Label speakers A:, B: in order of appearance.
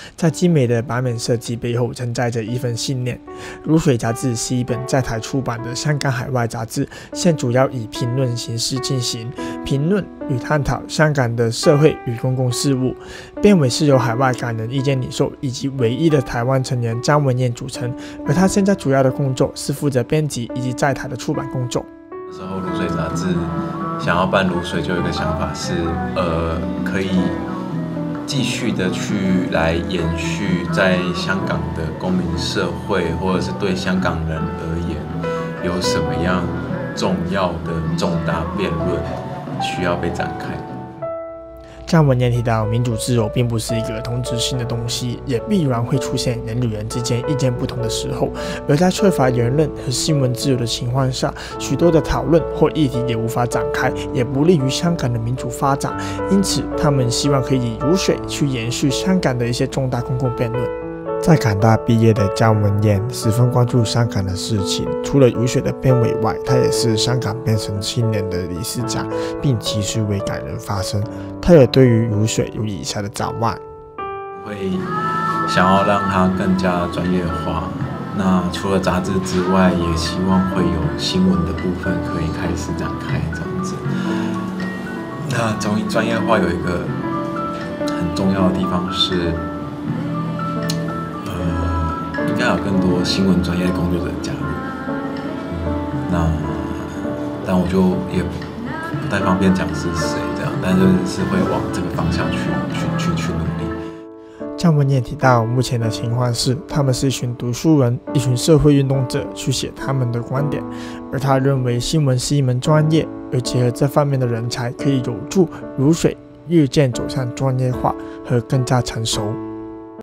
A: 在精美的版本设计背后承载着一份信念。如水杂志是一本在台出版的香港海外杂志，现主要以评论形式进行评论与探讨香港的社会与公共事务。编委是由海外港人意见领袖以及唯一的台湾成员张文燕组成，而他现在主要的工作是负责编辑以及在台的出版工作。
B: 那时候如水杂志想要办如水，就有一个想法是，可以继续的去来延续在香港的公民社会，或者是对香港人而言，有什么样重要的重大辩论需要被展开。
A: 张文燕提到，民主自由并不是一个同质性的东西，也必然会出现人与人之间意见不同的时候。而在缺乏言论和新闻自由的情况下，许多的讨论或议题也无法展开，也不利于香港的民主发展。因此，他们希望可以以如水去延续香港的一些重大公共辩论。在港大毕业的张文燕十分关注香港的事情，除了如水的编委外，他也是香港编程青年的理事长，并及时为港人发声。他也对于如水有以下的展望：
B: 会想要让它更加专业化。那除了杂志之外，也希望会有新闻的部分可以开始展开这样子。那专业化有一个很重要的地方是。应该有更多新闻专业工作者加入，但我就也不太方便讲是谁这样，但是会往这个方向去努力。
A: 张文燕提到，目前的情况是，他们是一群读书人，一群社会运动者去写他们的观点，而他认为新闻是一门专业，而结合这方面的人才，可以有助如水日渐走向专业化和更加成熟。